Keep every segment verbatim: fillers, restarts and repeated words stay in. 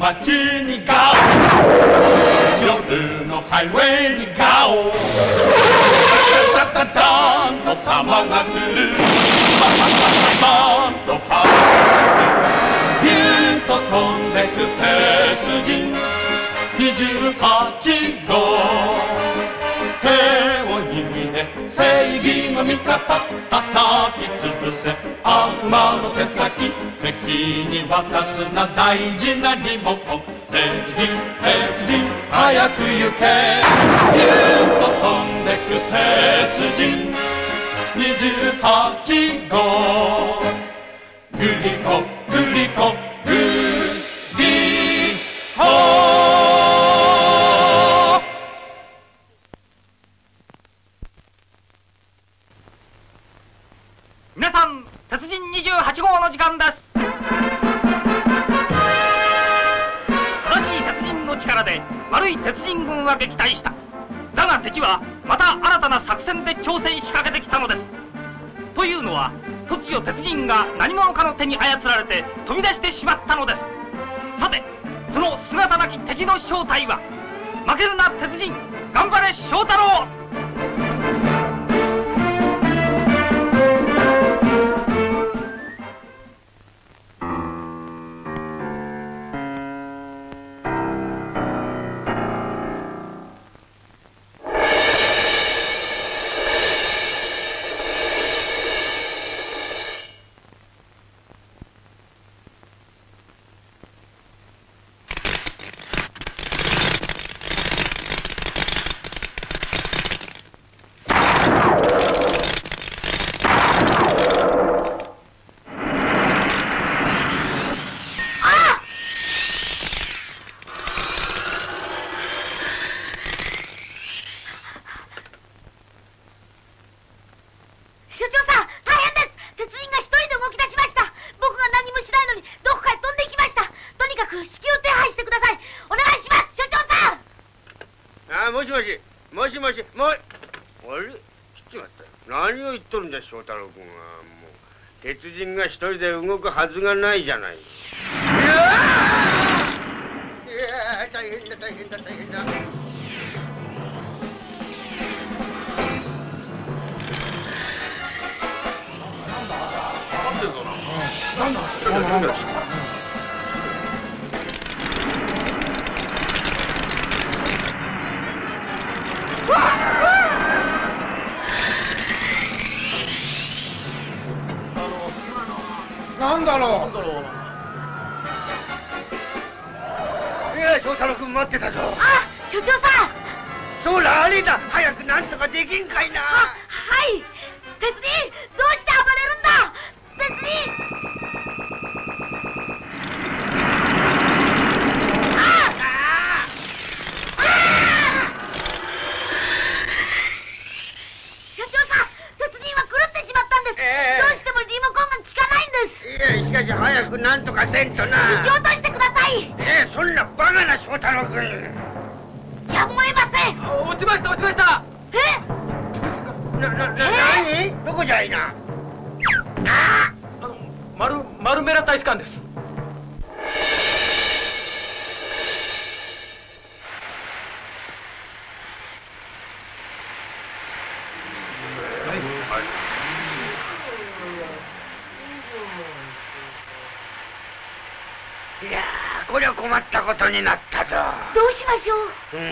街にガオ、夜のハイウェイにガオ、タタタタンと弾が来る、タタタタンと弾が来る、ビューンと飛んでく鉄人にじゅうはちごう、手を握れ正義の味方、叩き潰せ悪魔の手先、敵に渡すな大事なリモコン、鉄人鉄人早く行け、ビューンと飛んでく鉄人にじゅうはちごう、グリコグリコグリコ。 皆さん、鉄人にじゅうはちごうの時間です。正しい鉄人の力で悪い鉄人軍は撃退した。だが敵はまた新たな作戦で挑戦しかけてきたのです。というのは、突如鉄人が何者かの手に操られて飛び出してしまったのです。さて、その姿なき敵の正体は、負けるな鉄人、頑張れ翔太郎。 翔太郎君はもう鉄人が一人で動くはずがないじゃない。いやー、大変だ大変だ大変だ。なんだなんだなんだろう。いや、翔太郎君待ってたぞ。 あ、所長さん。 そうだ、あれだ。早くなんとかできんかいな。 は、はい。鉄人、どうして暴れるんだ。鉄人。ああ。ああ。所長さん、鉄人は狂ってしまったんです。えー、どうしてもリモコンが効かないんです。 いや、しかし早くなんとかせんとな。 撃ち落としてください。 えー、そんなバカな翔太郎君。 やむを得ません。 落ちました落ちました。 え？ な、な、な、何？どこじゃいな。 ああの、マル、マルメラ大使館です。 いやー、こりゃ困ったことになったぞ。 どうしましょう。 うん。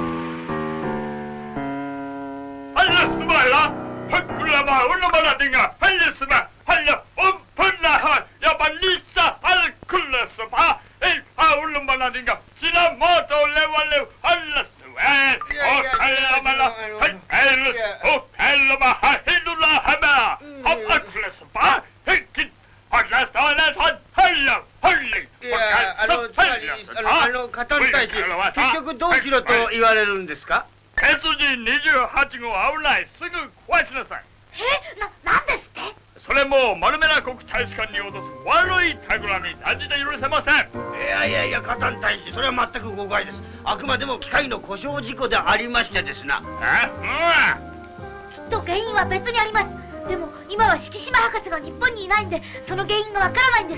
Alles Maler, Höcklama, Ullamanadinga, Hellesma, Hella, Umpunna, Yabanisa, Alkullesma, Eva Ullamanadinga, Sinamoto, Levalev, Alles, O Hellamala, Hellus, O Hellama, Hidula, Hammer, Hop Alkullesma, Hickit, Hotlas, Hotlas, Hella, Holly, あの、つまり、あの、あの、語りたいし、結局どうしろと言われるんですか？ 鉄人にじゅうはちごう危ない。すぐ壊しなさい。 え、な、なんですって？ それもマルメラ国大使館に落とす悪い企み、断じて許せません。 いやいやいや、カタン大使、それは全く誤解です。あくまでも機械の故障事故でありましてですな。 え、 うん、きっと原因は別にあります。 でも今は敷島博士が日本にいないんで、その原因がわからないんです。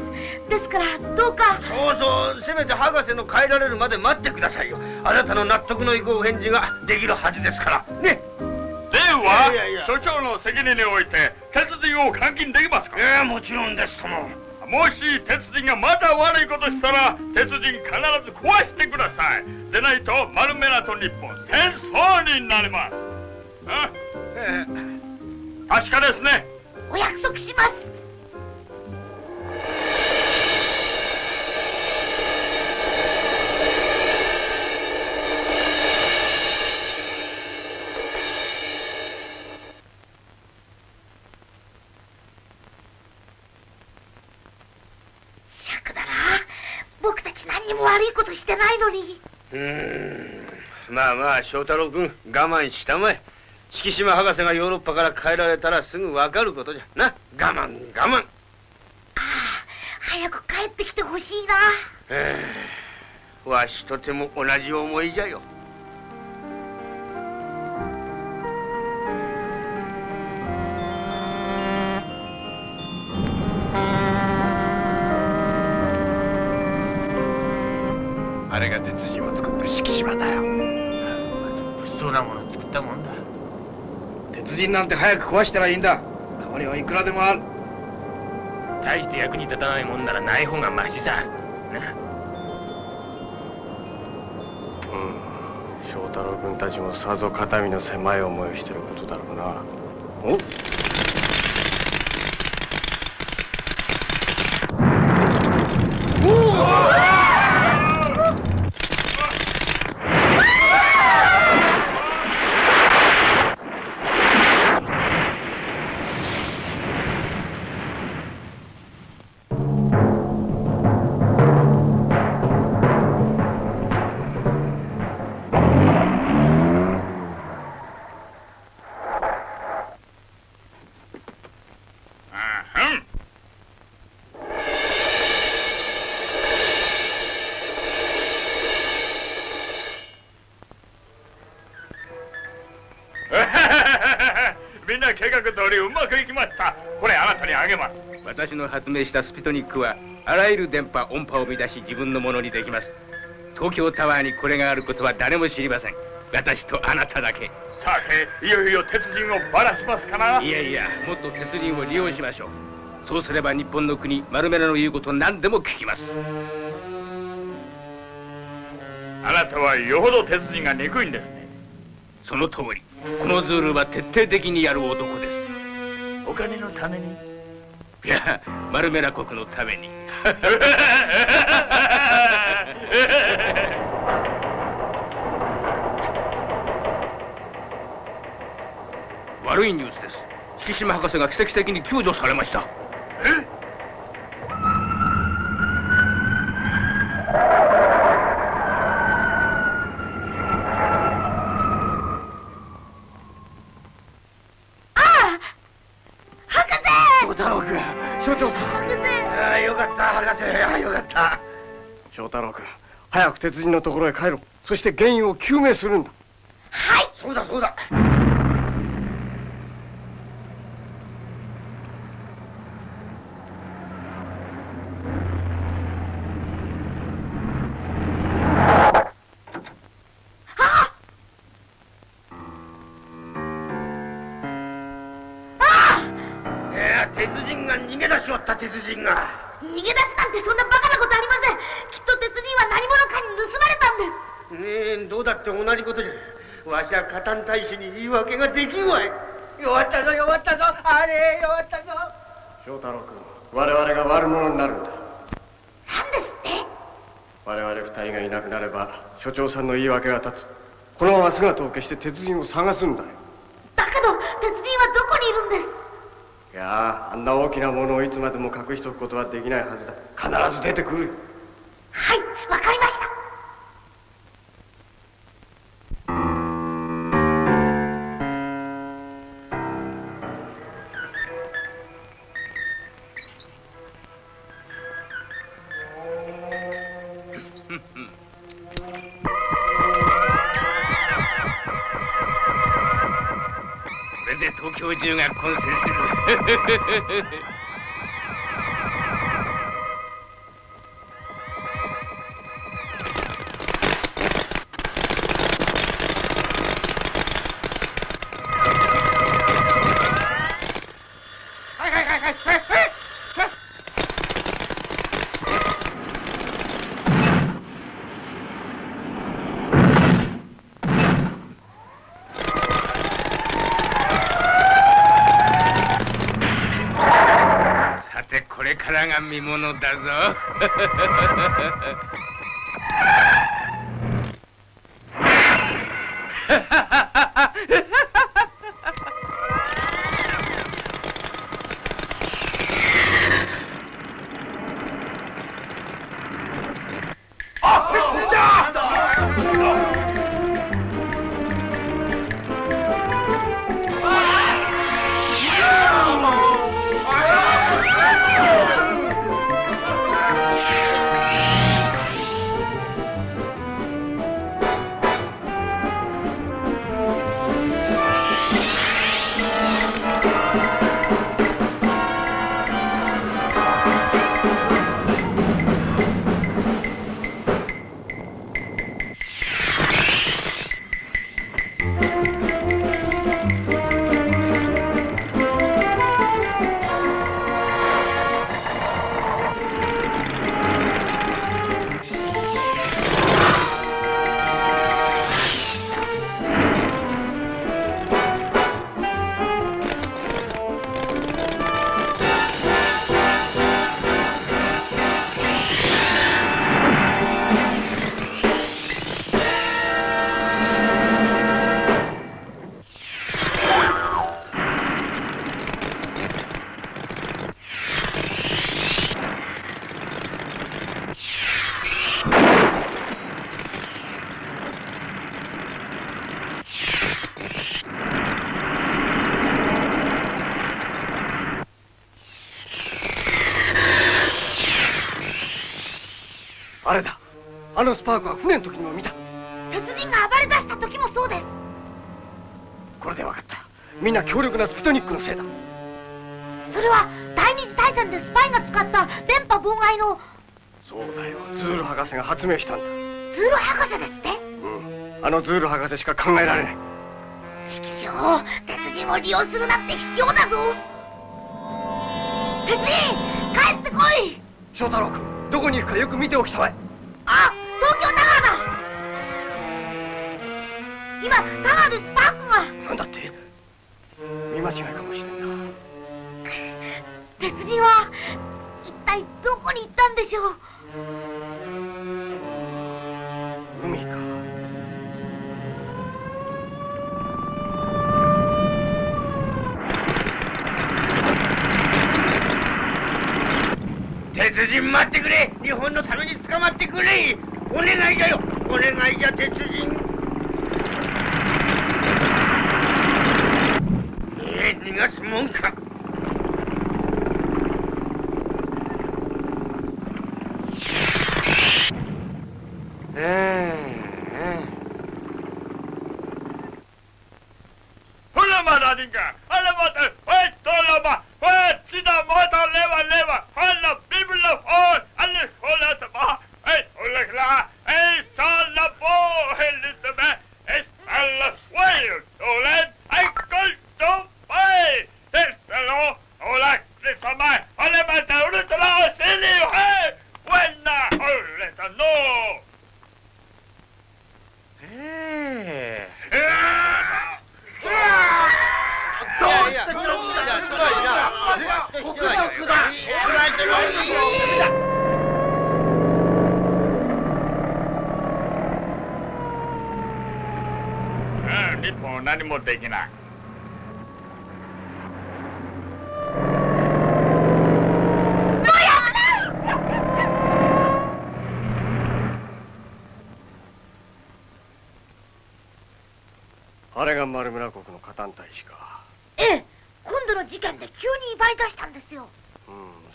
ですからどうか。 そうそう、せめて博士の帰られるまで待ってくださいよ。あなたの納得のいくお返事ができるはずですからね。 では所長の責任において鉄人を監禁できますか？ ええ、もちろんですとも。 もし鉄人がまた悪いことしたら鉄人必ず壊してください。でないとマルメラと日本戦争になります。あ、 ええ、確かですね。 お約束します。僕たち何にも悪いことしてないのに。 うーん、まあまあ翔太郎君我慢したまえ。敷島博士がヨーロッパから帰られたらすぐ分かることじゃな。我慢我慢。ああ、早く帰ってきてほしいな。 ええ、わしとても同じ思いじゃよ。 あれが鉄人を作った敷島だよ。物騒なものを作ったもんだ。鉄人なんて早く壊したらいいんだ。代わりはいくらでもある。大して役に立たないもんならない方がマシさ。な。うん。翔太郎君たちもさぞ肩身の狭い思いをしてることだろうな。おっ。 みんな計画通りうまくいきました。これあなたにあげます。 私の発明したスピトニックはあらゆる電波音波を乱し自分のものにできます。東京タワーにこれがあることは誰も知りません。私とあなただけ。 さていよいよ鉄人をばらしますかな。 いやいや、もっと鉄人を利用しましょう。そうすれば日本の国マルメラの言うこと何でも聞きます。 あなたはよほど鉄人が憎いんですね。 その通り。このズールは徹底的にやる男です。 お金のために？ いや、マルメラ国のために。悪いニュースです。敷島博士が奇跡的に救助されました。 え？ 所長さん。 ああ、よかった博士。ああ、よかった。 翔太郎君、早く鉄人のところへ帰ろう。そして原因を究明するんだ。 はい、そうだそうだ。鉄人が逃げ出しまった。鉄人が逃げ出すなんてそんなバカなことありません。きっと鉄人は何者かに盗まれたんです。 ねえ、どうだって同じことじゃ。わしはカタン大使に言い訳ができんわい。弱ったぞ弱ったぞ、あれ弱ったぞ。 翔太郎君、我々が悪者になるんだ。 何ですって？ 我々二人がいなくなれば所長さんの言い訳が立つ。このまま姿を消して鉄人を探すんだよ。 だけど鉄人はどこにいるんです？ いやあ、あんな大きなものをいつまでも隠しておくことはできないはずだ。必ず出てくる。 はい、わかりました。 これで東京中が混戦する。が見ものだぞ。 あれだ。あのスパークは船の時にも見た。 鉄人が暴れ出した時もそうです。 これで分かった。みんな強力なスプトニックのせいだ。 それは第二次大戦でスパイが使った電波妨害の。 そうだよ。ズール博士が発明したんだ。 ズール博士ですって。 うん。あのズール博士しか考えられない。 畜生、鉄人を利用するなんて卑怯だぞ。鉄人、帰ってこい。 翔太郎君、どこに行くかよく見ておきたまえ。 あ、東京タワーだ。今タワーでスパークが。 なんだって。見間違いかもしれんな。 鉄人は一体どこに行ったんでしょう。 海か。 鉄人待ってくれ。日本のために捕まってくれ。お願いじゃよ。お願いじゃ鉄人。えー、逃がすもんか。 Maradinga, Alamata, West Tolama, West Sida Mata Leva Leva, Hala Bibla Hall, Alice Holatama, Hey Olakla, Hey Salabo, Elizabeth, Estella Swale, Solet, I could so pay, Estella, Olak, Lisama, Alamata, Ultra, Silly, Hey, when the Oleta no. Hey. どうして黒木だ。国賊だ。うん、日本は何もできない。 あれが丸村国の加担大使か。 ええ、今度の事件で急に威張り出したんですよ。 うん、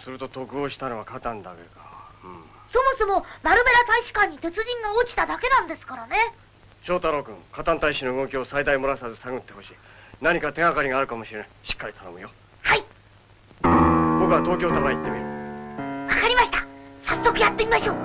すると得をしたのは加担だけか。うん。 そもそも丸村大使館に鉄人が落ちただけなんですからね。 翔太郎君、加担大使の動きを最大漏らさず探ってほしい。 何か手がかりがあるかもしれない。しっかり頼むよ。 はい。 僕は東京タワー行ってみる。 わかりました。早速やってみましょう。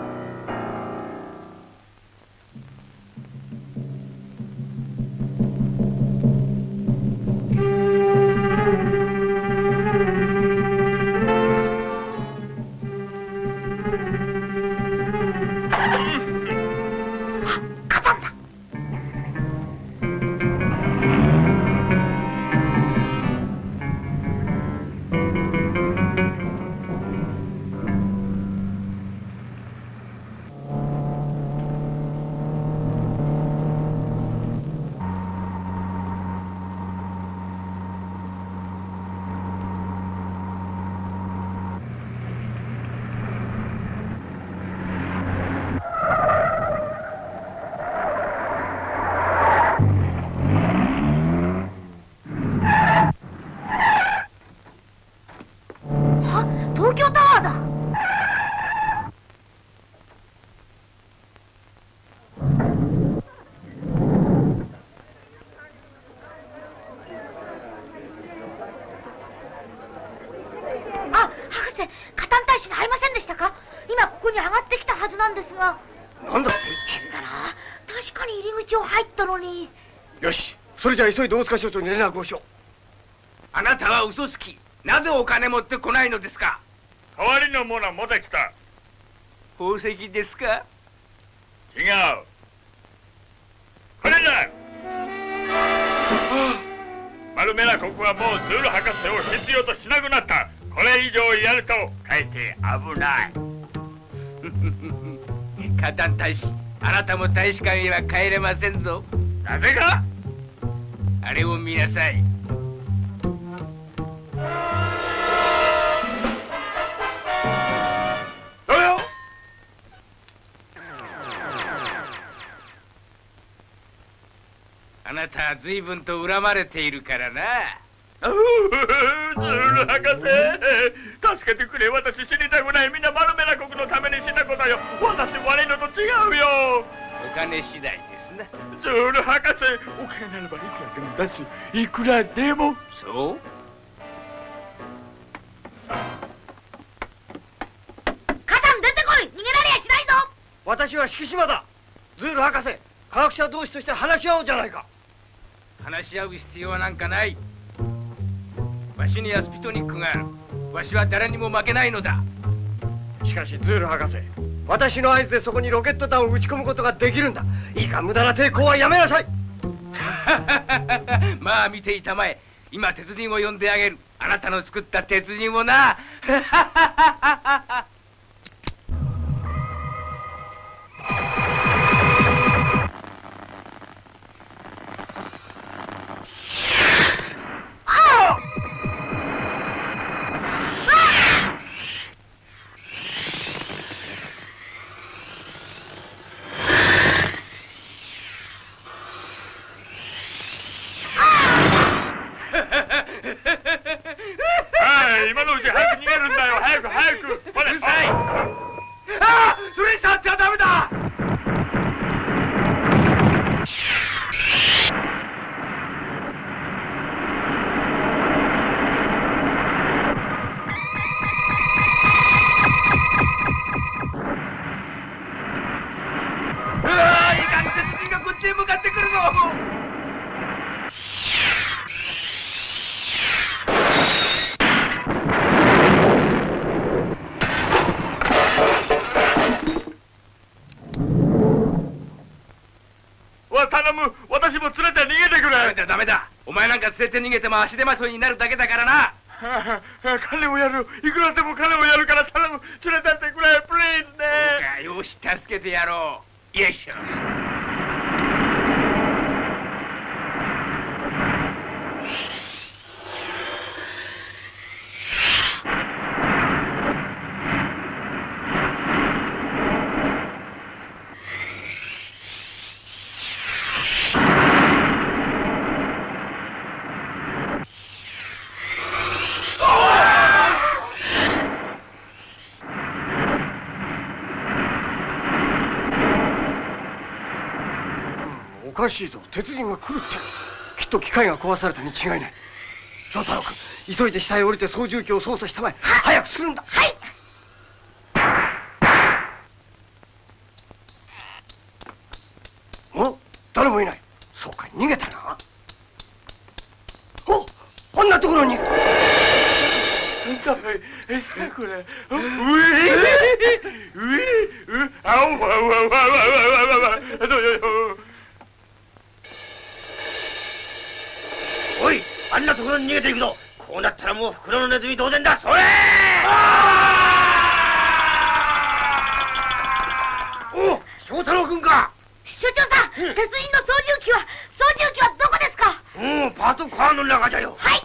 東京タワーだ。あ、博士、カタン大使に会いませんでしたか？今ここに上がってきたはずなんですが。 なんだって？ 変だな。確かに入り口を入ったのに。 よし、それじゃあ急いで大塚省庁に連絡をしよう。 あなたは嘘つき。なぜお金持ってこないのですか？ 代わりのもの持ってきた。 宝石ですか？ 違う。これだ。丸メラ国はもうズール博士を必要としなくなった。これ以上やるとかえって危ない。 カタン大使、あなたも大使館へは帰れませんぞ。 なぜか？ あれを見なさい。 どうよ。 あなたは随分と恨まれているからな。 ズール博士、助けてくれ。私死にたくない。みんな丸メラ国のために死んだことよ。私悪いのと違うよ。 お金次第ですな。 ズール博士、お金ならばいくらでも出す。いくらでも。 そう？ カタン出てこい。逃げられやしないぞ。 私は敷島だ。ズール博士、科学者同士として話し合おうじゃないか。 話し合う必要はなんかない。わしにはスピトニックがある。わしは誰にも負けないのだ。 しかしズール博士、私の合図でそこにロケット弾を撃ち込むことができるんだ。いいか、無駄な抵抗はやめなさい。 まあ見ていたまえ。今鉄人を呼んであげる。あなたの作った鉄人をな。 今のうち早く逃げるんだよ。早く早く。ほれ。 うるさい。 ああ、それに触ってはダメだ。 うわ、いかん、鉄人がこっちへ向かってくるぞ。 頼む。私も連れて逃げてくれ。 ダメだダメだ。お前なんか連れて逃げても足手まといになるだけだからな。 金をやる。いくらでも金をやるから頼む。連れてってくれ。プリーズね。 よし、助けてやろう。よいしょ。 おかしいぞ。鉄人が来るって。 きっと機械が壊されたに違いない。翔太郎君、急いで下へ降りて操縦機を操作したまえ。早くするんだ。 はい。 お、誰もいない。そうか、逃げたな。お、こんなところに。 なんだえしたこれ。うえうえうあおわわわわわわわ。 おい、あんなところに逃げていくぞ。こうなったらもう袋のネズミ同然だ。それお、翔太郎君か。 所長さん、鉄人の操縦機は操縦機はどこですか？ うん、パトカーの中じゃよ。 はい。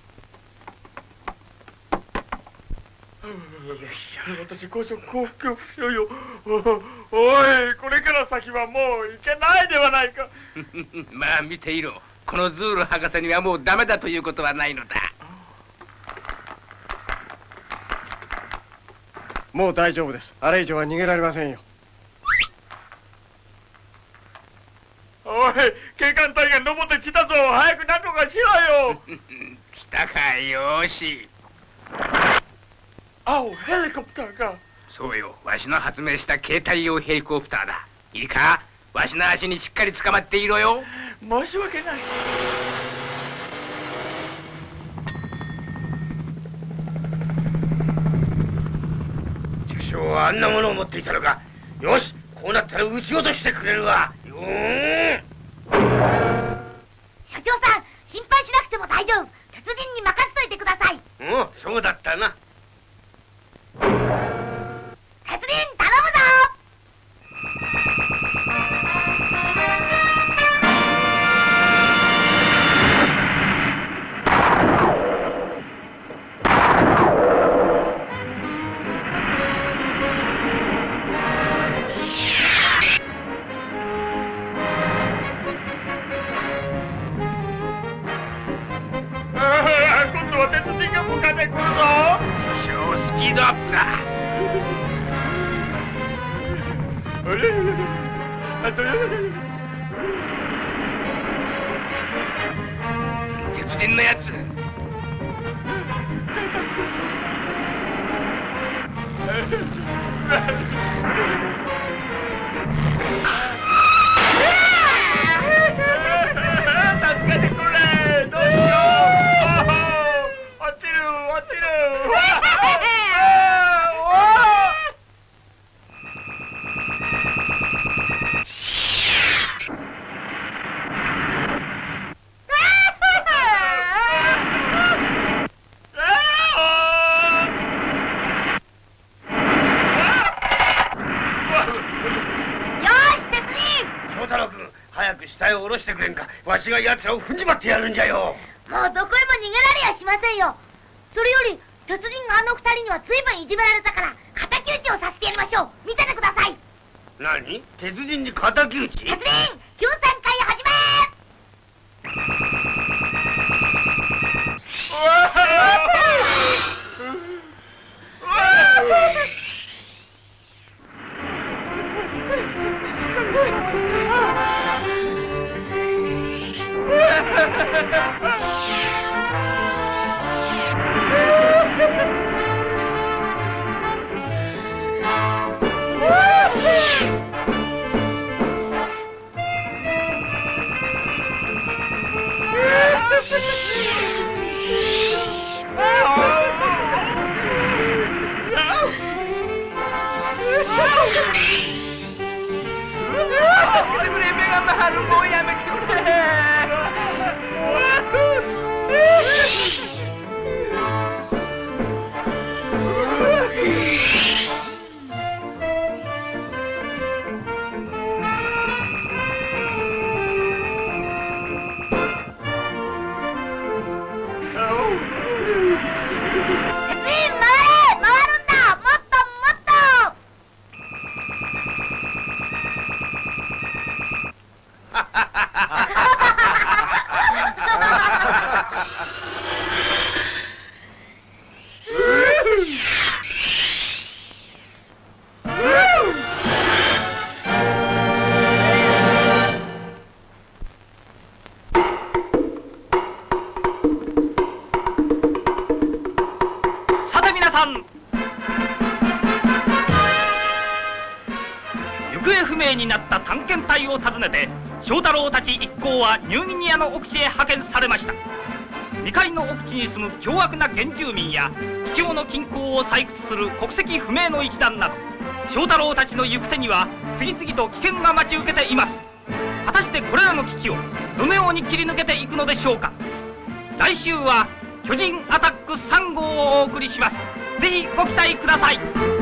私こそ幸福不よ。おい、これから先はもう行けないではないか。 まあ見ていろ。このズール博士にはもうダメだということはないのだ。 もう大丈夫です。あれ以上は逃げられませんよ。 おい、警官隊が登ってきたぞ。早く何とかしろよ。 来たか、よーし。 あお、ヘリコプターか。 そうよ、わしの発明した携帯用ヘリコプターだ。いいか、わしの足にしっかり捕まっていろよ。 申し訳ない。 畜生はあんなものを持っていたのか。よし、こうなったら撃ち落としてくれるわ。よーん。 社長さん、心配しなくても大丈夫。鉄人に任せといてください。 うん、そうだったな。 鉄人頼むぞ。 今度は鉄人が向かってくるぞ。 超スピードアップだ。 あれあと鉄人のやつ。 助けてくれ。どうしよう。落ちる落ちる。 下へ下ろしてくれんか。わしが奴らを踏んじまってやるんじゃよ。 もうどこへも逃げられやしませんよ。それより鉄人があの二人には随分いじめられたから敵討ちをさせてやりましょう。見ててください。 何？鉄人に敵討ち？ 鉄人きゅうさんかい始め。 目が回る、もうやめてくれ。 団。行方不明になった探検隊を訪ねて正太郎たち一行はニューギニアの奥地へ派遣されました。未開の奥地に住む凶悪な原住民や秘境の金鉱を採掘する国籍不明の一団など、正太郎たちの行く手には次々と危険が待ち受けています。果たしてこれらの危機をどのように切り抜けていくのでしょうか。来週は巨人アタックさん号をお送りします。ぜひご期待ください。